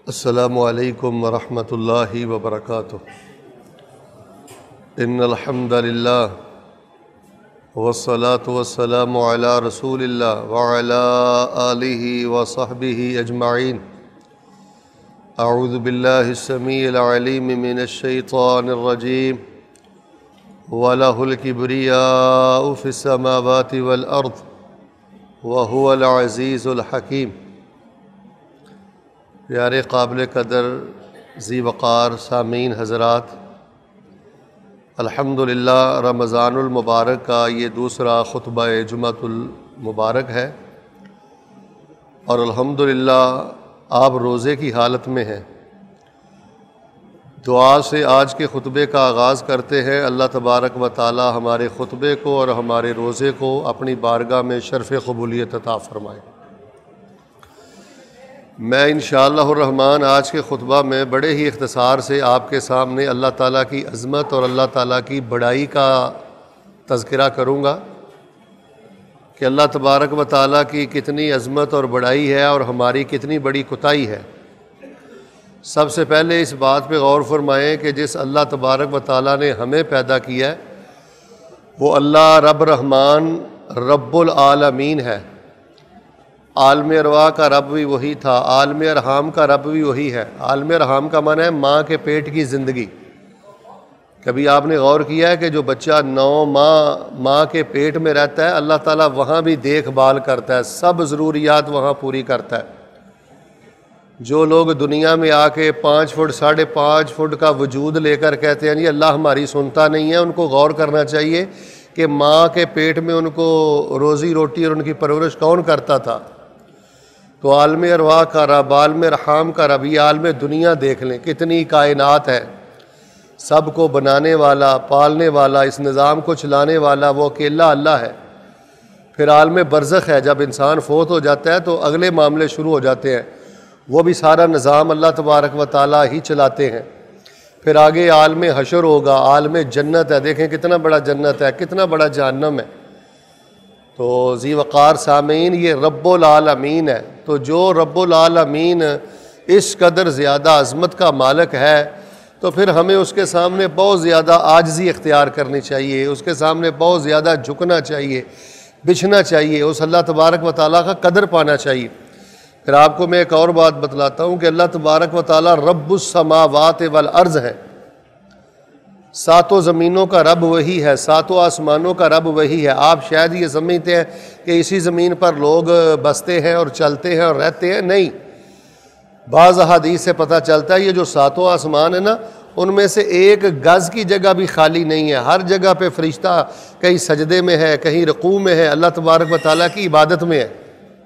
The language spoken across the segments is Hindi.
अस्सलामु अलैकुम वरहमतुल्लाहि वबरकातुह। इन्नल हम्दुलिल्लाह वस्सलातु वस्सलामु अला रसूलिल्लाह व अला आलिहि व सहबिहि अजमाइन। अऊज़ु बिल्लाहिस समीइल अलीम मिनश शैतानिर रजीम। वलहुल किब्रियाउ फिस समावाति वल अर्द व हुवल अज़ीज़ुल हकीम। प्यारे काबिल कदर ज़ी वक़ार सामीन हज़रात, अल्हम्दुलिल्लाह रमज़ानुल मुबारक का ये दूसरा खुतबा जुमअतुल मुबारक है और अल्हम्दुलिल्लाह आप रोज़े की हालत में हैं। दुआ से आज के खुतबे का आगाज़ करते हैं। अल्लाह तबारक व तआला हमारे खुतबे को और हमारे रोज़े को अपनी बारगाह में शर्फ़ क़बूलियत अता फ़रमाए। मैं इंशाअल्लाह रहमान आज के खुतबा में बड़े ही इख्तिसार से आपके सामने अल्लाह ताला की अज़मत और अल्लाह ताला की बड़ाई का तज़किरा करूँगा कि अल्लाह तबारक व तआला की कितनी अज़मत और बड़ाई है और हमारी कितनी बड़ी कोताही है। सबसे पहले इस बात पे गौर फरमाएँ कि जिस अल्लाह तबारक व तआला ने हमें पैदा किया है वो अल्लाह रब रहमान रब्बुल आलमीन है। आलम अरवा का रब भी वही था, आलम अरहाम का रब भी वही है। आलम अरहाम का माना है माँ के पेट की ज़िंदगी। कभी आपने गौर किया है कि जो बच्चा 9 माँ के पेट में रहता है अल्लाह ताला वहाँ भी देखभाल करता है, सब ज़रूरियात वहाँ पूरी करता है। जो लोग दुनिया में आके 5 फुट 5.5 फुट का वजूद लेकर कहते हैं जी अल्लाह हमारी सुनता नहीं है, उनको गौर करना चाहिए कि माँ के पेट में उनको रोज़ी रोटी और उनकी परवरिश कौन करता था। तो आलम अरवा का रब, आलम अरहाम का रब, ये आलम दुनिया देख लें कितनी कायनात है। सब को बनाने वाला, पालने वाला, इस निज़ाम को चलाने वाला वो अकेला अल्लाह है। फिर आलम बरज़ख है, जब इंसान फोत हो जाता है तो अगले मामले शुरू हो जाते हैं, वो भी सारा निज़ाम अल्लाह तबारक व तआला ही चलाते हैं। फिर आगे आलम हशर होगा, आलम जन्नत है, देखें कितना बड़ा जन्नत है, कितना बड़ा जहन्नम है। तो ज़ी वक़ार सामीन ये रब्बुल आलमीन है। तो जो रब्बुल आलमीन इस कदर ज़्यादा अज़मत का मालिक है तो फिर हमें उसके सामने बहुत ज़्यादा आजिज़ी इख्तियार करनी चाहिए, उसके सामने बहुत ज़्यादा झुकना चाहिए, बिछना चाहिए, उस अल्लाह तबारक व तआला का कदर पाना चाहिए। फिर आपको मैं एक और बात बतलाता हूँ कि अल्लाह तबारक व तआला रब्बुस समावात वल अर्ज़ है। 7 ज़मीनों का रब वही है, 7 आसमानों का रब वही है। आप शायद ये समझते हैं कि इसी ज़मीन पर लोग बसते हैं और चलते हैं और रहते हैं, नहीं। बाज़ हदीस से पता चलता है ये जो 7 आसमान है ना, उनमें से एक गज़ की जगह भी खाली नहीं है। हर जगह पे फरिश्ता कहीं सजदे में है, कहीं रुकू में है, अल्लाह तबारक व तआला की इबादत में है।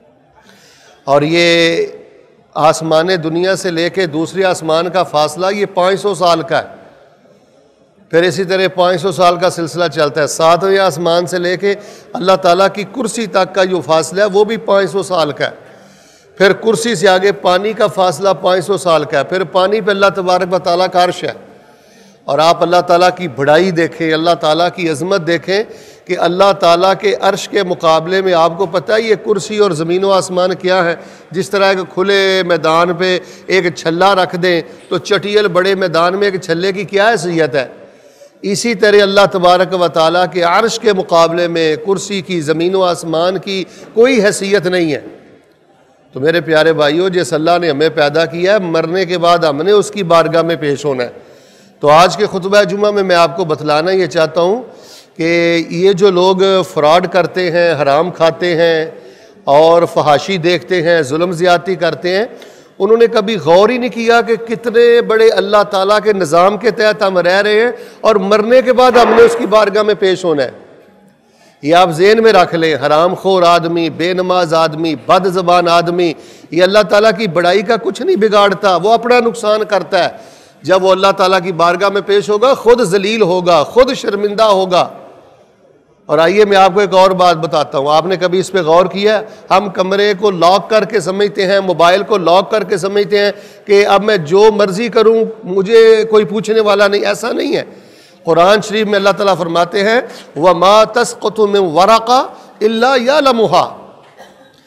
और ये आसमान दुनिया से लेके दूसरे आसमान का फासला ये 500 साल का है। फिर इसी तरह 500 साल का सिलसिला चलता है। 7वें आसमान से लेके अल्लाह ताला की कुर्सी तक का जो फासला है वो भी 500 साल का है। फिर कुर्सी से आगे पानी का फासला 500 साल का है। फिर पानी पे अल्लाह तबारक व तआला का अर्श है। और आप अल्लाह ताला की बड़ाई देखें, अल्लाह ताला की अज़मत देखें कि अल्लाह ताला के अर्श के मुकाबले में आपको पता है ये कुर्सी और ज़मीन व आसमान क्या है। जिस तरह के खुले मैदान पे एक छल्ला रख दें तो चटियल बड़े मैदान में एक छल्ले की क्या हैसियत है, इसी तरह अल्लाह तबारक व तआला के अर्श के मुकाबले में कुर्सी की, ज़मीन व आसमान की कोई हैसियत नहीं है। तो मेरे प्यारे भाइयों, जिस अल्लाह ने हमें पैदा किया है, मरने के बाद हमने उसकी बारगाह में पेश होना है। तो आज के खुतबा जुमा में मैं आपको बतलाना ये चाहता हूँ कि ये जो लोग फ्रॉड करते हैं, हराम खाते हैं और फहाशी देखते हैं, जुल्म ज़्यादती करते हैं, उन्होंने कभी गौर ही नहीं किया कि कितने बड़े अल्लाह ताला के निज़ाम के तहत हम रह रहे हैं और मरने के बाद हमने उसकी बारगाह में पेश होना है। ये आप ज़हन में रख लें। हराम खोर आदमी, बेनमाज आदमी, बद ज़बान आदमी, ये अल्लाह ताला की बड़ाई का कुछ नहीं बिगाड़ता, वो अपना नुकसान करता है। जब वो अल्लाह ताला की बारगाह में पेश होगा खुद जलील होगा, खुद शर्मिंदा होगा। और आइए मैं आपको एक और बात बताता हूँ, आपने कभी इस पे गौर किया? हम कमरे को लॉक करके समझते हैं, मोबाइल को लॉक करके समझते हैं कि अब मैं जो मर्जी करूँ मुझे कोई पूछने वाला नहीं। ऐसा नहीं है। कुरान शरीफ में अल्लाह ताला फरमाते हैं वमा तस्क़तु मिन वरक़ा इल्ला यअलमुहा,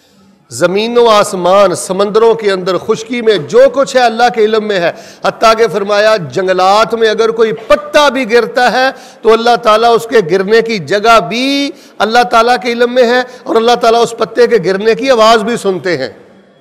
ज़मीन व आसमान, समंदरों के अंदर, खुशकी में जो कुछ है अल्लाह के इल्म में है। हत्ता के फरमाया जंगलात में अगर कोई पत्ता भी गिरता है तो अल्लाह ताला उसके गिरने की जगह भी अल्लाह ताला के इल्म में है और अल्लाह ताला उस पत्ते के गिरने की आवाज़ भी सुनते हैं।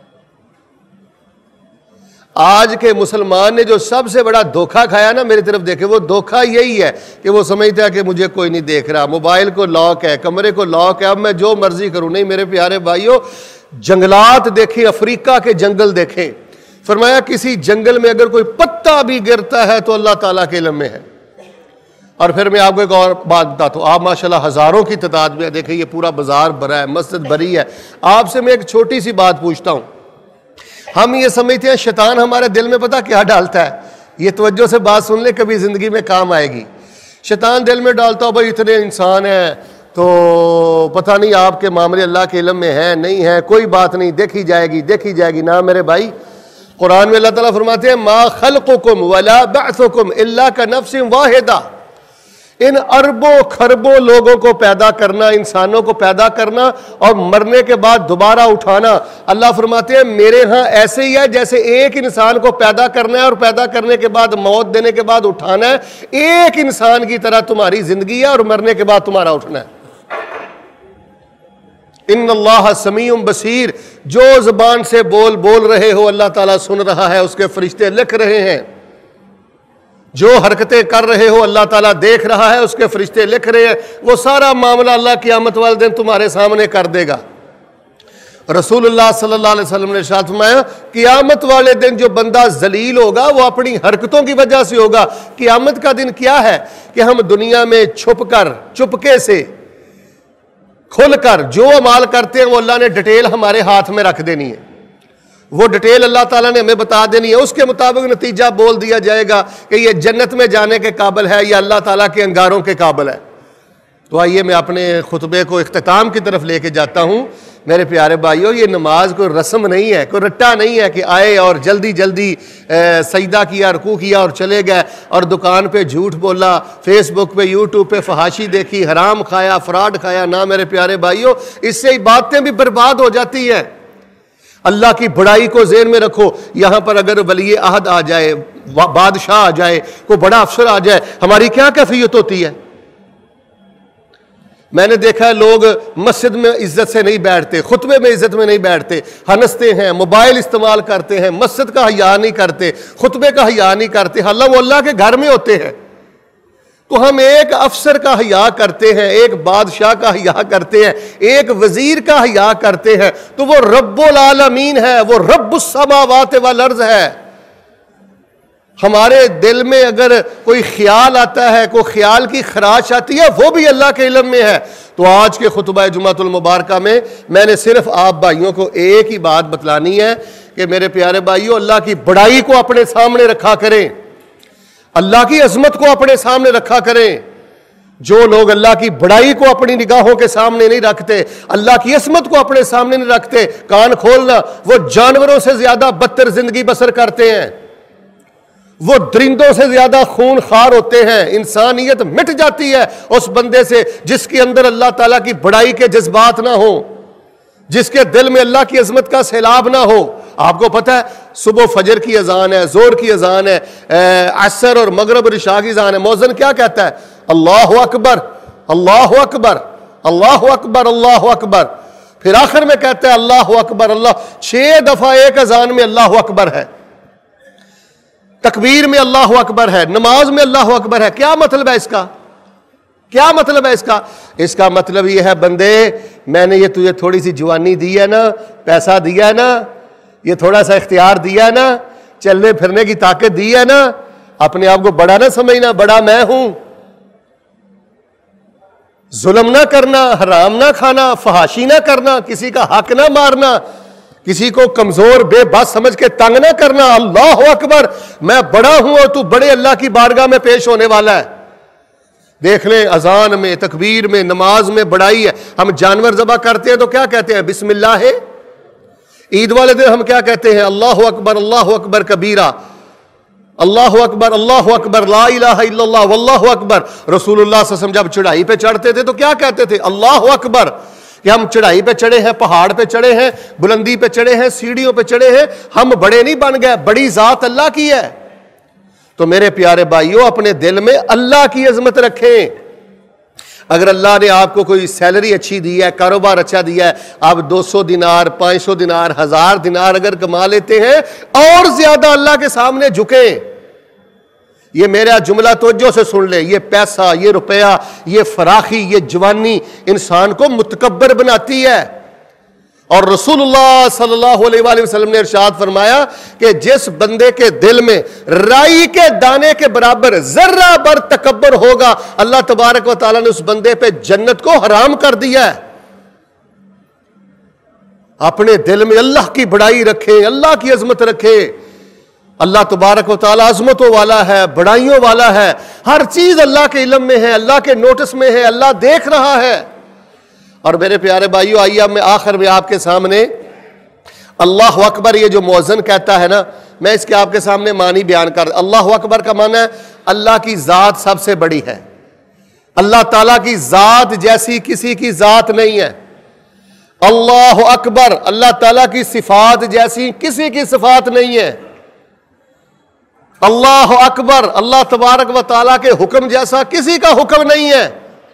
आज के मुसलमान ने जो सबसे बड़ा धोखा खाया ना, मेरी तरफ देखे, वो धोखा यही है कि वो समझता है कि मुझे कोई नहीं देख रहा, मोबाइल को लॉक है, कमरे को लॉक है, अब मैं जो मर्जी करूं। नहीं मेरे प्यारे भाइयों, जंगलात देखें, अफ्रीका के जंगल देखें। फरमाया किसी जंगल में अगर कोई पत्ता भी गिरता है तो अल्लाह ताला के इल्म में है। और फिर मैं आपको एक और बात बताता हूँ, आप माशाल्लाह हजारों की तादाद में देखें, ये पूरा बाजार भरा है, मस्जिद भरी है। आपसे मैं एक छोटी सी बात पूछता हूँ, हम ये समझते हैं शैतान हमारे दिल में पता क्या डालता है? ये तवज्जो से बात सुन ले, कभी जिंदगी में काम आएगी। शैतान दिल में डालता हो भाई इतने इंसान हैं तो पता नहीं आपके मामले अल्लाह के इल्म में है नहीं है, कोई बात नहीं, देखी जाएगी देखी जाएगी। ना मेरे भाई, कुरान में अल्लाह ताला फरमाते हैं मा खल्कुकुम वला बअसुकुम इल्ला का नफ्सिन वाहिदा। इन अरबों खरबों लोगों को पैदा करना, इंसानों को पैदा करना और मरने के बाद दोबारा उठाना, अल्लाह फरमाते हैं मेरे यहाँ ऐसे ही है जैसे एक इंसान को पैदा करना है और पैदा करने के बाद मौत देने के बाद उठाना है, एक इंसान की तरह तुम्हारी जिंदगी है और मरने के बाद तुम्हारा उठना है। इन्नल्लाह समीउम बसीर, जो जुबान से बोल रहे हो अल्लाह ताला सुन रहा है, उसके फरिश्ते लिख रहे हैं। जो हरकतें कर रहे हो अल्लाह ताला देख रहा है, उसके फरिश्ते लिख रहे हैं। वो सारा मामला अल्लाह क़यामत वाले दिन तुम्हारे सामने कर देगा। रसूलुल्लाह सल्लल्लाहु अलैहि वसल्लम ने इरशाद फरमाया क़यामत वाले दिन जो बंदा जलील होगा वो अपनी हरकतों की वजह से होगा। क़यामत का दिन क्या है कि हम दुनिया में छुपकर, चुपके से, खुलकर जो अमाल करते हैं वो अल्लाह ने डिटेल हमारे हाथ में रख देनी है। वो डिटेल अल्लाह ताला ने हमें बता देनी है, उसके मुताबिक नतीजा बोल दिया जाएगा कि ये जन्नत में जाने के काबिल है या अल्लाह ताला के अंगारों के काबिल है। तो आइए मैं अपने खुतबे को इख्तिताम की तरफ लेके जाता हूँ। मेरे प्यारे भाइयों, ये नमाज कोई रस्म नहीं है, कोई रट्टा नहीं है कि आए और जल्दी जल्दी सजदा किया, रुकू किया और चले गए और दुकान पे झूठ बोला, फेसबुक पे यूट्यूब पे फहाशी देखी, हराम खाया, फ्रॉड खाया। ना मेरे प्यारे भाइयों, इससे बातें भी बर्बाद हो जाती हैं। अल्लाह की बड़ाई को ज़हन में रखो। यहाँ पर अगर वली अहद आ जाए, बादशाह आ जाए, कोई बड़ा अफसर आ जाए, हमारी क्या कैफियत होती है? मैंने देखा है लोग मस्जिद में इज्जत से नहीं बैठते, खुतबे में इज्जत में नहीं बैठते, हंसते हैं, मोबाइल इस्तेमाल करते हैं, मस्जिद का हया नहीं करते, खुतबे का हया नहीं करते, हालांकि वो अल्लाह के घर में होते हैं। तो हम एक अफसर का हया करते हैं, एक बादशाह का हया करते हैं, एक वजीर का हया करते हैं, तो वो रब्बुल आलमीन है, वो रब्बुस समावात वल अर्ज़ है। हमारे दिल में अगर कोई ख्याल आता है, कोई ख्याल की खराश आती है, वो भी अल्लाह के इल्म में है। तो आज के खुतबा जुमातुल मुबारका में मैंने सिर्फ आप भाइयों को एक ही बात बतलानी है कि मेरे प्यारे भाइयों, अल्लाह की बड़ाई को अपने सामने रखा करें, अल्लाह की अजमत को अपने सामने रखा करें। जो लोग अल्लाह की बड़ाई को अपनी निगाहों के सामने नहीं रखते, अल्लाह की असमत को अपने सामने नहीं रखते, कान खोलना, वो जानवरों से ज्यादा बदतर जिंदगी बसर करते हैं, वो दरिंदों से ज्यादा खून खार होते हैं। इंसानियत मिट जाती है उस बंदे से जिसके अंदर अल्लाह ताला की बड़ाई के जज्बात ना हो, जिसके दिल में अल्लाह की अजमत का सैलाब ना हो। आपको पता है सुबह फजर की अजान है, जोर की अजान है, असर और मगरब और इशा की अजान है। मौज़िन क्या कहता है? अल्लाहु अकबर, अल्लाहु अकबर, अल्लाहु अकबर, अल्लाहु अकबर। फिर आखिर में कहता है अल्लाहु अकबर, अल्लाह। 6 दफा एक अजान में अल्लाहु अकबर है, तकबीर में अल्लाहु अकबर है, नमाज में अल्लाहु अकबर है। क्या मतलब है इसका? क्या मतलब है इसका? इसका मतलब यह है बंदे, मैंने ये तुझे थोड़ी सी जवानी दी है ना, पैसा दिया है ना, ये थोड़ा सा इख्तियार दिया है ना, चलने फिरने की ताकत दी है ना, अपने आप को बड़ा ना समझना, बड़ा मैं हूं। जुल्म ना करना, हराम ना खाना, फहाशी ना करना, किसी का हक ना मारना, किसी को कमजोर बेबस समझ के तंग ना करना। अल्लाह अकबर, मैं बड़ा हूं और तू बड़े अल्लाह की बारगाह में पेश होने वाला है। देख लें, अजान में, तकबीर में, नमाज में बड़ाई है। हम जानवर ज़बह करते हैं तो क्या कहते हैं? बिस्मिल्लाह है। ईद वाले दिन हम क्या कहते हैं? अल्लाह अकबर कबीरा, अल्लाह अकबर ला इलाहा इल्लल्लाह वल्लाहु अकबर। रसूलुल्लाह सल्लल्लाहु अलैहि वसल्लम जब चढ़ाई पे चढ़ते थे तो क्या कहते थे? अल्लाह अकबर। कि हम चढ़ाई पे चढ़े हैं, पहाड़ पे चढ़े हैं, बुलंदी पे चढ़े हैं, सीढ़ियों पे चढ़े हैं, हम बड़े नहीं बन गए, बड़ी जात अल्लाह की है। तो मेरे प्यारे भाइयों, अपने दिल में अल्लाह की अजमत रखें। अगर अल्लाह ने आपको कोई सैलरी अच्छी दी है, कारोबार अच्छा दिया है, आप 200 दिनार, 500 दिनार, 1000 दिनार अगर कमा लेते हैं, और ज्यादा अल्लाह के सामने झुके। ये मेरा जुमला तवज्जो से सुन ले, ये पैसा, ये रुपया, ये फराखी, ये जवानी इंसान को मुतकब्बर बनाती है। और रसूलुल्लाह सल्लल्लाहु अलैहि वसल्लम ने इरशाद फरमाया कि जिस बंदे के दिल में राई के दाने के बराबर जर्रा भर तकब्बर होगा, अल्लाह तबारक व तआला ने उस बंदे पे जन्नत को हराम कर दिया है। अपने दिल में अल्लाह की बड़ाई रखे, अल्लाह की अजमत रखे। अल्लाह तबारक व तआला अजमतों वाला है, बड़ाइयों वाला है, हर चीज अल्लाह के इल्म में है, अल्लाह के नोटिस में है, अल्लाह देख रहा है। और मेरे प्यारे भाइयों, आइए अब मैं आखिर में आपके सामने अल्लाह अकबर, ये जो मौज़न कहता है ना, मैं इसके आपके सामने मानी बयान कर। अल्लाह अकबर का माना है अल्लाह की जात सबसे बड़ी है। अल्लाह ताला की जात जैसी किसी की जात नहीं है। अल्लाह अकबर, अल्लाह ताला की सिफात जैसी किसी की सिफात नहीं है। अल्लाह अकबर, अल्लाह तबारक व तआला के हुक्म जैसा किसी का हुक्म नहीं है।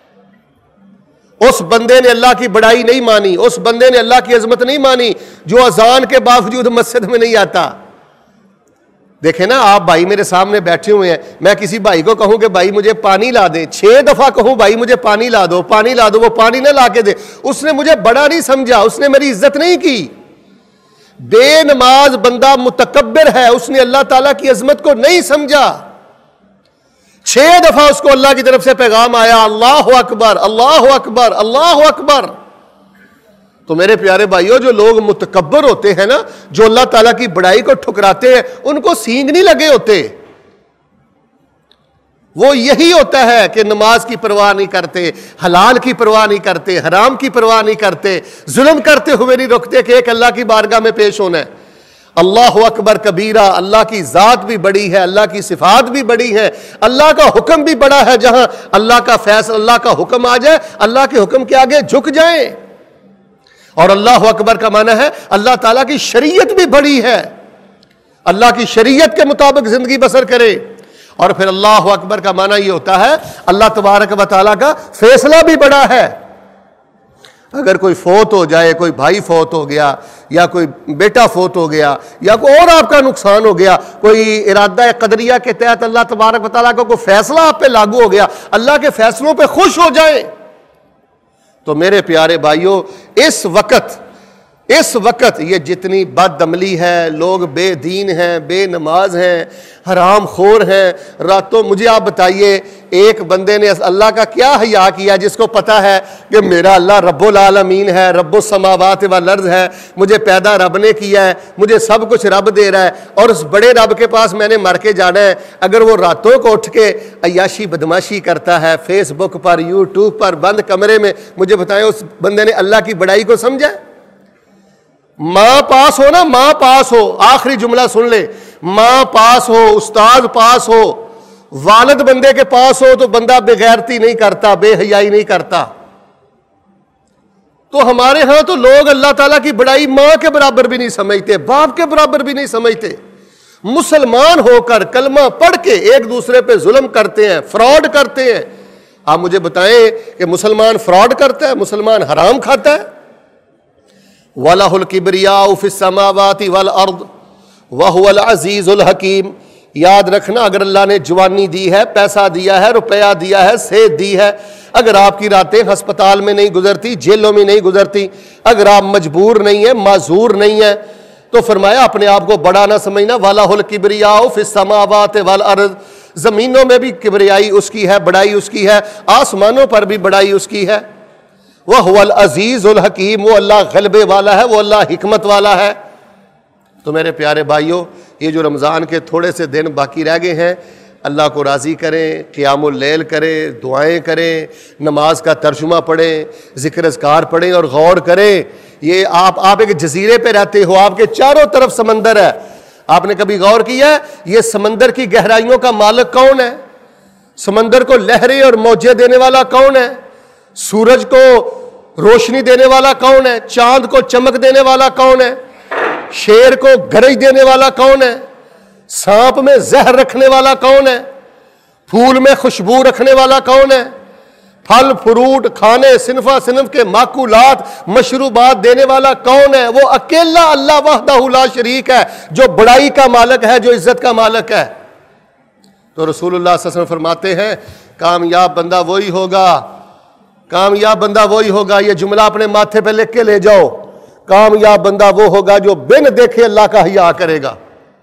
उस बंदे ने अल्लाह की बड़ाई नहीं मानी, उस बंदे ने अल्लाह की अजमत नहीं मानी जो अजान के बावजूद मस्जिद में नहीं आता। देखे ना, आप भाई मेरे सामने बैठे हुए हैं, मैं किसी भाई को कहूं कि भाई मुझे पानी ला दे, 6 दफा कहूं भाई मुझे पानी ला दो, पानी ला दो, वो पानी ना ला के दे, उसने मुझे बड़ा नहीं समझा, उसने मेरी इज्जत नहीं की। बेनमाज बंदा मुतकब्बिर है, उसने अल्लाह ताला की अजमत को नहीं समझा। 6 दफा उसको अल्लाह की तरफ से पैगाम आया, अल्लाह अकबर, अल्लाह अकबर, अल्लाह अकबर। तो मेरे प्यारे भाइयों, जो लोग मुतकब्बर होते हैं ना, जो अल्लाह ताला की बड़ाई को ठुकराते हैं, उनको सींग नहीं लगे होते। वो यही होता है कि नमाज की परवाह नहीं करते, हलाल की परवाह नहीं करते, हराम की परवाह नहीं करते, जुल्म करते हुए नहीं रुकते कि एक अल्लाह की बारगाह में पेश होना है। अल्लाह अकबर कबीरा, अल्लाह की जात भी बड़ी है, अल्लाह की सिफात भी बड़ी है, अल्लाह का हुक्म भी बड़ा है। जहां अल्लाह का फैसला, अल्लाह का हुक्म आ जाए, अल्लाह के हुक्म के आगे झुक जाए। और अल्लाह अकबर का माना है अल्लाह ताला की शरीयत भी बड़ी है, अल्लाह की शरीयत के मुताबिक जिंदगी बसर करे। और फिर अल्लाह अकबर का माना यह होता है अल्लाह तबारक व तआला का फैसला भी बड़ा है। अगर कोई फौत हो जाए, कोई भाई फौत हो गया, या कोई बेटा फौत हो गया, या कोई और आपका नुकसान हो गया, कोई इरादा कदरिया के तहत अल्लाह तबारक व तआला का कोई फैसला आप पे लागू हो गया, अल्लाह के फैसलों पे खुश हो जाए। तो मेरे प्यारे भाइयों, इस वक्त ये जितनी बदअमली है, लोग बेदीन हैं, बेनमाज हैं, हराम खोर हैं, रातों मुझे आप बताइए, एक बंदे ने अल्लाह का क्या हया किया जिसको पता है कि मेरा अल्लाह रब्बुल आलमीन है, रब्बुस समावात वल अर्ज़ है, मुझे पैदा रब ने किया है, मुझे सब कुछ रब दे रहा है, और उस बड़े रब के पास मैंने मर के जाना है। अगर वो रातों को उठ के अय्याशी बदमाशी करता है फेसबुक पर, यूट्यूब पर, बंद कमरे में, मुझे बताएं उस बंदे ने अल्लाह की बड़ाई को समझा? मां पास हो ना, मां पास हो, आखिरी जुमला सुन ले, मां पास हो, उस्ताद पास हो, वालिद बंदे के पास हो, तो बंदा बेगैरती नहीं करता, बेहयाई नहीं करता। तो हमारे यहां तो लोग अल्लाह ताला की बड़ाई मां के बराबर भी नहीं समझते, बाप के बराबर भी नहीं समझते। मुसलमान होकर कलमा पढ़ के एक दूसरे पे जुल्म करते हैं, फ्रॉड करते हैं। आप मुझे बताएं कि मुसलमान फ्रॉड करता है, मुसलमान हराम खाता है? वलहुल किब्रियाउ फिस समावाति वल अर्द वहुवल अजीजुल हकीम। याद रखना, अगर अल्लाह ने जवानी दी है, पैसा दिया है, रुपया दिया है, सेहत दी है, अगर आपकी रातें अस्पताल में नहीं गुजरती, जेलों में नहीं गुजरती, अगर आप मजबूर नहीं है, माजूर नहीं है, तो फरमाया अपने आप को बड़ा ना समझना। वलहुल किब्रियाउ फिस समावाति वल अर्द, जमीनों में भी किब्रियाई उसकी है, बड़ाई उसकी है, आसमानों पर भी बड़ाई उसकी है। वह हुवल अजीजुल हकीम, वो अल्लाह गलबे वाला है, वो अल्लाह हिकमत वाला है। तो मेरे प्यारे भाइयों, ये जो रमज़ान के थोड़े से दिन बाकी रह गए हैं, अल्लाह को राज़ी करें, क़ियामुल लैल करें, दुआएं करें, नमाज का तर्जुमा पढ़ें, ज़िक्र अज़कार पढ़ें और गौर करें। ये आप एक जजीरे पे रहते हो, आपके चारों तरफ समंदर है। आपने कभी गौर किया है ये समंदर की गहराइयों का मालिक कौन है? समंदर को लहरें और मौजें देने वाला कौन है? सूरज को रोशनी देने वाला कौन है? चांद को चमक देने वाला कौन है? शेर को गरज देने वाला कौन है? सांप में जहर रखने वाला कौन है? फूल में खुशबू रखने वाला कौन है? फल फ्रूट खाने सिनफा सिनफ के माकूलात मशरूबात देने वाला कौन है? वो अकेला अल्लाह वहदहू ला शरीक है, जो बड़ाई का मालिक है, जो इज्जत का मालिक है। तो रसूलुल्लाह सल्लल्लाहु अलैहि वसल्लम फरमाते हैं कामयाब बंदा वही होगा, कामयाब बंदा वही होगा। ये जुमला अपने माथे पे लिख के ले जाओ, कामयाब बंदा वो होगा जो बिन देखे अल्लाह का हिया करेगा।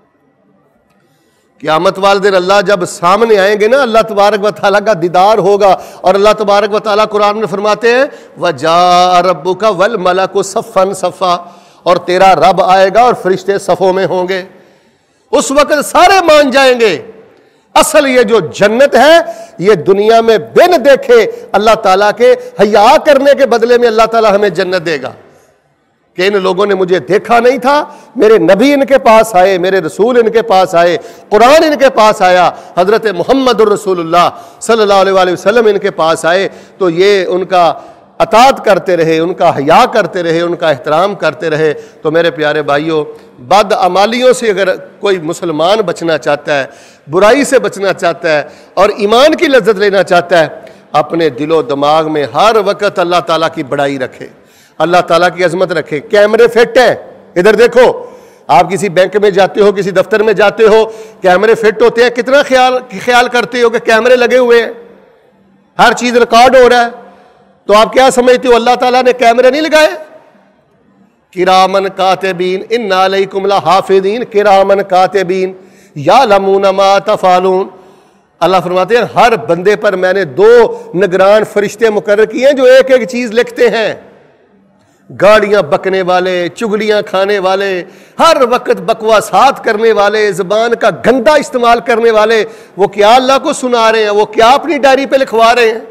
क़यामत वाले दिन अल्लाह जब सामने आएंगे ना, अल्लाह तबारक व तआला का दीदार होगा। और अल्लाह तबारक व तआला कुरान में फरमाते हैं वजा रब्बुका वल मलकु सफ़न सफ़ा, और तेरा रब आएगा और फरिश्ते सफ़ों में होंगे। उस वक्त सारे मान जाएंगे असल ये जो जन्नत है ये दुनिया में बिन देखे अल्लाह ताला के हया करने के बदले में अल्लाह ताला हमें जन्नत देगा कि इन लोगों ने मुझे देखा नहीं था, मेरे नबी इनके पास आए, मेरे रसूल इनके पास आए, कुरान इनके पास आया, हजरत मोहम्मद रसूलुल्लाह सल्लल्लाहु अलैहि वसल्लम इनके पास आए, तो ये उनका अतात करते रहे, उनका हया करते रहे, उनका एहतराम करते रहे। तो मेरे प्यारे भाइयों, बद अमालियों से अगर कोई मुसलमान बचना चाहता है, बुराई से बचना चाहता है और ईमान की लज्जत लेना चाहता है, अपने दिलो दिमाग में हर वक्त अल्लाह ताला की बड़ाई रखे, अल्लाह ताला की अजमत रखे। कैमरे फिट हैं, इधर देखो, आप किसी बैंक में जाते हो, किसी दफ्तर में जाते हो, कैमरे फिट होते हैं, कितना ख्याल करते हो कि कैमरे लगे हुए हैं, हर चीज रिकॉर्ड हो रहा है। तो आप क्या समझते हो अल्लाह ताला ने कैमरे नहीं लगाए? किरामन कातिबीन इन्ना अलैकुम लहाफिज़ीन किरामन कातिबीन यालमूना मा तफालून। अल्लाह फरमाते हैं हर बंदे पर मैंने 2 निगरान फरिश्ते मुकर्रर किए हैं जो एक एक चीज लिखते हैं। गाड़ियां बकने वाले, चुगलियां खाने वाले, हर वक्त बकवासात करने वाले, जुबान का गंदा इस्तेमाल करने वाले, वो क्या अल्लाह को सुना रहे हैं, वो क्या अपनी डायरी पे लिखवा रहे हैं।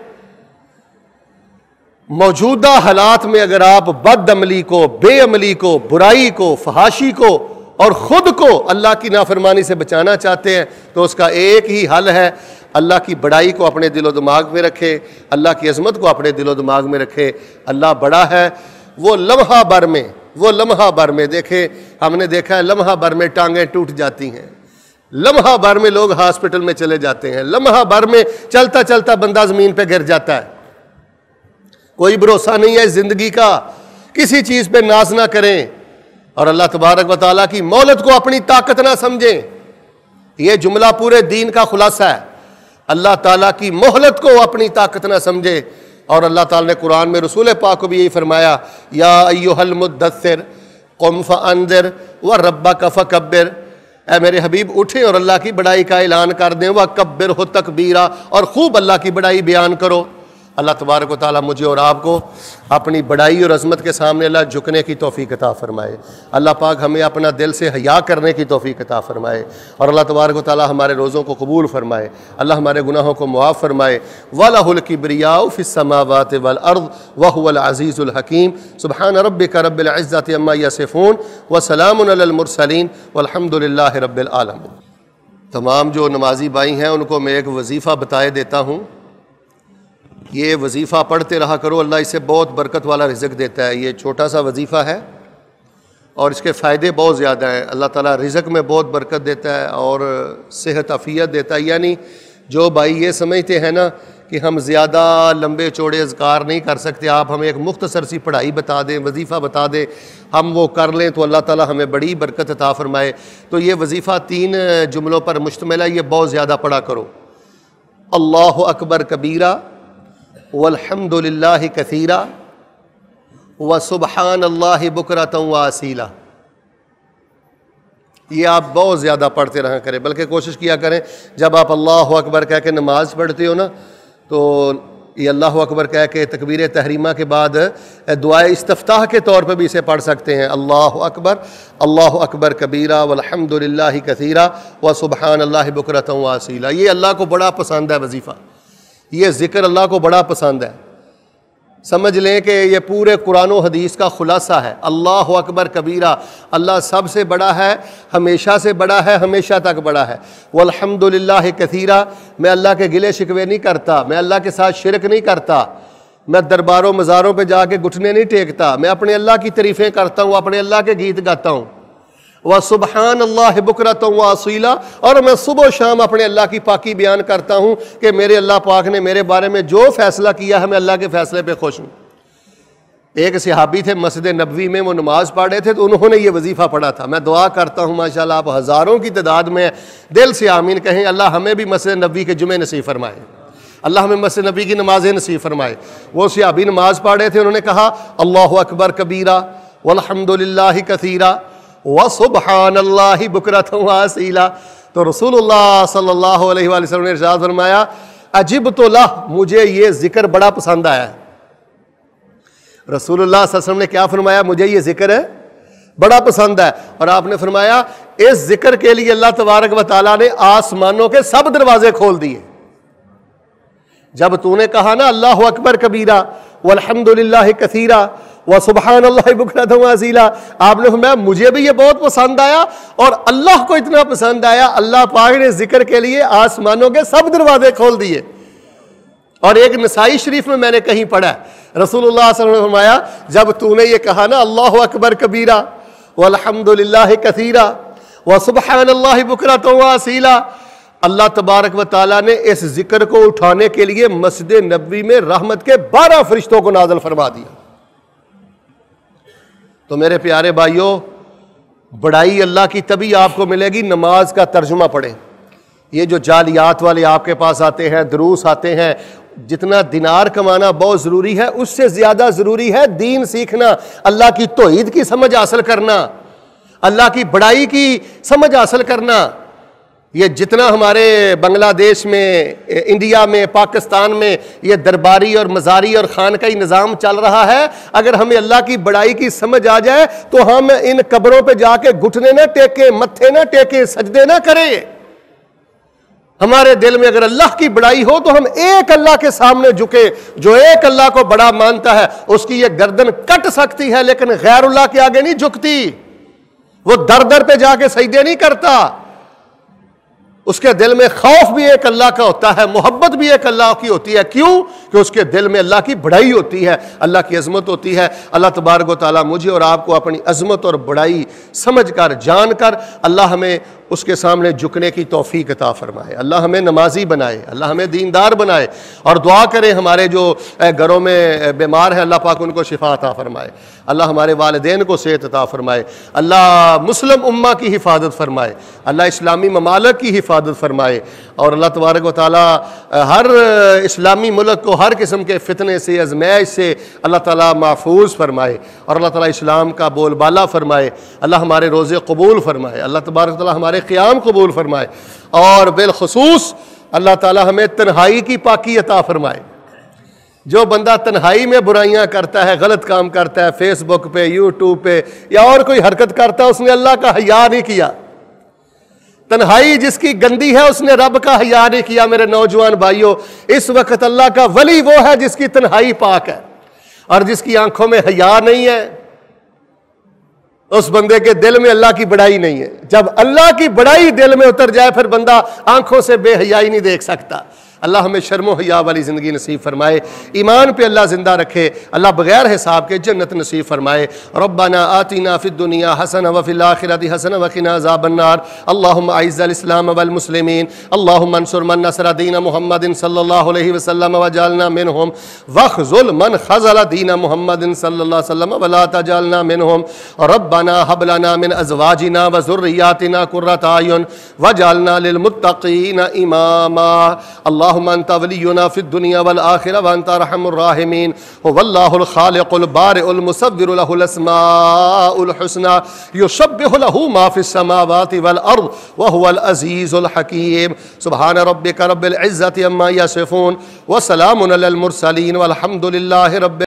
मौजूदा हालात में अगर आप बदअमली को, बेअमली को, बुराई को, फहाशी को और खुद को अल्लाह की नाफरमानी से बचाना चाहते हैं तो उसका एक ही हल है, अल्लाह की बड़ाई को अपने दिलो दिमाग में रखें, अल्लाह की अजमत को अपने दिलो दिमाग में रखें। अल्लाह बड़ा है। वो लम्हा भर में देखे, हमने देखा है लम्हा भर में टांगें टूट जाती हैं, लम्हा भर में लोग हॉस्पिटल में चले जाते हैं, लम्हा भर में चलता चलता बंदा जमीन पे गिर जाता है। कोई भरोसा नहीं है जिंदगी का, किसी चीज पे नाज ना करें और अल्लाह तबारक व तआला की मोहलत को अपनी ताकत ना समझें। यह जुमला पूरे दीन का खुलासा है। अल्लाह ताला की मोहलत को अपनी ताकत ना समझे। और अल्लाह ताला ने कुरान में रसूल पाक को भी यही फरमाया, या अय्युहल मुद्दस्सिर कुम फअंदिर व रब्बक फकब्बिर, ऐ मेरे हबीब उठे और अल्लाह की बड़ाई का ऐलान कर दें, व कब्बिर हो तकबीरा, और खूब अल्लाह की बड़ाई बयान करो। अल्लाह तबारक व तआला मुझे और आपको अपनी बड़ाई और अज़मत के सामने अल्लाह झुकने की तौफीक अता फरमाए। अल्लाह पाक हमें अपना दिल से हया करने की तौफीक अता फरमाए और अल्लाह तबारक व तआला हमारे रोज़ों को कबूल फरमाए। अल्लाह हमारे गुनाहों को मुआफ़ फरमाए। वलहुल किब्रियाउ फिस समावाति वल अर्द व हुवल अज़ीज़ुल हकीम। सुब्हान रब्बिका रब्बिल इज़्ज़ति अम्मा यसिफ़ून व सलामुन अलल मुरसलीन वल्हम्दुलिल्लाहि रब्बिल आलमीन। तमाम जो नमाजी भाई हैं उनको मैं एक वजीफ़ा बताए देता हूँ। ये वजीफ़ा पढ़ते रहा करो, अल्लाह इससे बहुत बरकत वाला रिज़्क़ देता है। ये छोटा सा वजीफ़ा है और इसके फ़ायदे बहुत ज़्यादा हैं। अल्लाह ताला रिज़्क़ में बहुत बरकत देता है और सेहत अफ़ियत देता है। यानी जो भाई ये समझते हैं ना कि हम ज़्यादा लंबे चौड़े अज़कार नहीं कर सकते, आप हमें एक मुख्तसर सी पढ़ाई बता दें, वजीफ़ा बता दें, हम वो कर लें तो अल्लाह ताला हमें बड़ी बरकत अता फ़रमाए। तो ये वजीफ़ा 3 जुमलों पर मुश्तमिल है, ये बहुत ज़्यादा पढ़ा करो। अल्लाहु अकबर कबीरा वल्हम्दुलिल्लाहि कसीरा व सुब्हानल्लाहि बुकरतन व असीला। ये आप बहुत ज़्यादा पढ़ते रहा करें, बल्कि कोशिश किया करें जब आप अल्लाहु अकबर कह के नमाज़ पढ़ते हो ना, तो ये अल्लाहु अकबर कह के तकबीर तहरीमा के बाद दुआए इस्तफ्ताह के तौर पर भी इसे पढ़ सकते हैं। अल्लाहु अकबर कबीरा वल्हम्दुलिल्लाहि कसीरा व सुब्हानल्लाहि बुकरतन व असीला। ये अल्लाह को बड़ा पसंद है वजीफ़ा, ये ज़िक्र अल्लाह को बड़ा पसंद है। समझ लें कि ये पूरे कुरान और हदीस का खुलासा है। अल्लाहु अकबर कबीरा, अल्लाह सबसे बड़ा है, हमेशा से बड़ा है, हमेशा तक बड़ा है। वल्हम्दुलिल्लाहि कसीरा, मैं अल्लाह के गिले शिकवे नहीं करता, मैं अल्लाह के साथ शिरक नहीं करता, मैं दरबारों मज़ारों पे जाके घुटने नहीं टेकता, मैं अपने अल्लाह की तारीफ़ें करता हूँ, अपने अल्लाह के गीत गाता हूँ। व सुबहान अल्लाह बुकरतन व असीला, और मैं सुबह शाम अपने अल्लाह की पाकी बयान करता हूँ कि मेरे अल्लाह पाक ने मेरे बारे में जो फैसला किया है मैं अल्लाह के फैसले पे खुश हूँ। एक सहाबी थे मस्जिद नबवी में, वो नमाज पढ़ रहे थे तो उन्होंने ये वजीफ़ा पढ़ा था। मैं दुआ करता हूँ माशाल्लाह आप हज़ारों की तादाद में दिल से आमीन कहें, अल्लाह हमें भी मस्जिद नबवी के जुमे नसीब फरमाए, अल्लाह हमें मस्जिद नबी की नमाज़ें नसीब फरमाए। वो सहाबी नमाज पढ़ रहे थे, उन्होंने कहा अल्लाहु अकबर कबीरा वल्हम्दुलिल्लाहि कसीरा व सुबहानल्लाहि बुकरतन व असीला। तो रसूलुल्लाह सल्लल्लाहु अलैहि वसल्लम ने इरशाद फरमाया अजिबतु लह, मुझे ये जिक्र बड़ा पसंद आया। रसूलुल्लाह सल्लल्लाहु अलैहि वसल्लम ने क्या फरमाया, मुझे ये जिक्र है बड़ा पसंद है। और आपने फरमाया इस जिक्र के लिए अल्लाह तबारक व तआला ने आसमानों के सब दरवाजे खोल दिए। जब तूने कहा ना अल्लाहु अकबर कबीरा वल्हम्दुलिल्लाहि कसीरा व सुबहानल्लाहि बुकरतन व असीला, आपने फरमाया मुझे भी ये बहुत पसंद आया और अल्लाह को इतना पसंद आया, अल्लाह पाक ने जिक्र के लिए आसमानों के सब दरवाजे खोल दिए। और एक नसाई शरीफ में मैंने कहीं पढ़ा रसूलुल्लाह सल्लल्लाहु अलैहि वसल्लम ने फरमाया जब तूने ये कहा ना अल्लाहु अकबर कबीरा वल्हम्दुलिल्लाहि कसीरा व सुबहानल्लाहि बुकरतन व असीला, अल्लाह तबारक व तआला ने इस जिक्र को उठाने के लिए मस्जिद नबवी में रहमत के 12 फरिश्तों को नाज़िल फरमा दिया। तो मेरे प्यारे भाइयों, बड़ाई अल्लाह की तभी आपको मिलेगी नमाज का तर्जुमा पढ़ें। ये जो जालियात वाले आपके पास आते हैं, दुरूस आते हैं, जितना दिनार कमाना बहुत ज़रूरी है उससे ज़्यादा ज़रूरी है दीन सीखना, अल्लाह की तौहीद की समझ हासिल करना, अल्लाह की बड़ाई की समझ हासिल करना। ये जितना हमारे बांग्लादेश में, इंडिया में, पाकिस्तान में ये दरबारी और मज़ारी और खानकाई निज़ाम चल रहा है, अगर हमें अल्लाह की बड़ाई की समझ आ जाए तो हम इन कब्रों पे जाके घुटने ना टेके, मत्थे ना टेके, सजदे ना करें। हमारे दिल में अगर अल्लाह की बड़ाई हो तो हम एक अल्लाह के सामने झुके। जो एक अल्लाह को बड़ा मानता है उसकी ये गर्दन कट सकती है लेकिन गैरुल्लाह के आगे नहीं झुकती, वो दर दर पे जाके सजदे नहीं करता। उसके दिल में खौफ भी एक अल्लाह का होता है, मोहब्बत भी एक अल्लाह की होती है। क्यों? कि उसके दिल में अल्लाह की बड़ाई होती है, अल्लाह की अजमत होती है। अल्लाह तबारक व तआला मुझे और आपको अपनी अजमत और बड़ाई समझ कर, जान कर, अल्लाह हमें उसके सामने झुकने की तौफीक अता फरमाए। अल्लाह हमें नमाजी बनाए, अल्लाह हमें दीनदार बनाए। और दुआ करें हमारे जो घरों में बीमार हैं अल्लाह पाक उनको शिफा अता फरमाए, अल्लाह हमारे वालिदैन को सेहत अता फरमाए, अल्लाह मुस्लिम उम्मा की हिफाजत फरमाए, अल्लाह इस्लामी ममालिक की हिफाजत फरमाए। और अल्लाह तबारक व तआला हर इस्लामी मुल्क को हर किस्म के फितने से, आजमाइश से अल्लाह ताला महफूज फरमाए और अल्लाह ताला इस्लाम का बोलबाला फरमाए। अल्लाह हमारे रोज़े कबूल फरमाए, अल्लाह तबारक व तआला हमारे क़ियाम कबूल फरमाए। और बिलखुसूस अल्लाह ताला हमें तन्हाई की पाकी अता फरमाए। जो बंदा तन्हाई में बुराइयां करता है, गलत काम करता है, फेसबुक पे, यूट्यूब पे या और कोई हरकत करता है, उसने अल्लाह का हया नहीं किया। तन्हाई जिसकी गंदी है उसने रब का हया नहीं किया। मेरे नौजवान भाइयों, इस वक्त अल्लाह का वली वो है जिसकी तन्हाई पाक है, और जिसकी आंखों में हया नहीं है उस बंदे के दिल में अल्लाह की बड़ाई नहीं है। जब अल्लाह की बड़ाई दिल में उतर जाए फिर बंदा आंखों से बेहयाई नहीं देख सकता। अल्लाह हमें शर्मो हया वाली ज़िंदगी नसीब फरमाए, ईमान पे अल्लाह ज़िंदा रखे, अल्लाह बगैर हिसाब के जन्नत नसीब फरमाए। रब्बना आतिना फिद दुनिया हसना व फिल आखिरति हसना व क़िना अज़ाबन्नार। अल्लाहुम्मा अइज़्ज़िल इस्लाम वल मुस्लिमीन, अल्लाहुम्मा अंसुर मन नसरा दीन मुहम्मदिन सल्लल्लाहु अलैहि वसल्लम वजअलना मिनहुम वख़्ज़ुल मन ख़ज़ला दीन मुहम्मदिन सल्लल्लाहु अलैहि वसल्लम वला तजअलना मिनहुम। रब्बना हब लना मिन अज़वाजिना व ज़ुर्रिय्यातिना क़ुर्रता अयुन वजअलना लिल मुत्तक़ीना इमामा। अल्लाहुम्मा अंता वलियुना फिद दुनिया वल आखिरह व अंता अर्हमुर राहिमीन। वल्लाहुल खालिकुल बारिउल मुसव्विरु लहुल अस्माउल हुस्ना युशब्बिहु लहु मा फिस समावाति वल अर्द व हुवल अज़ीज़ुल हकीम। सुब्हान रब्बिका रब्बिल इज़्ज़ति अम्मा यसिफून व सलामुन अलल मुरसलीन वल्हम्दुलिल्लाहि रब्बिल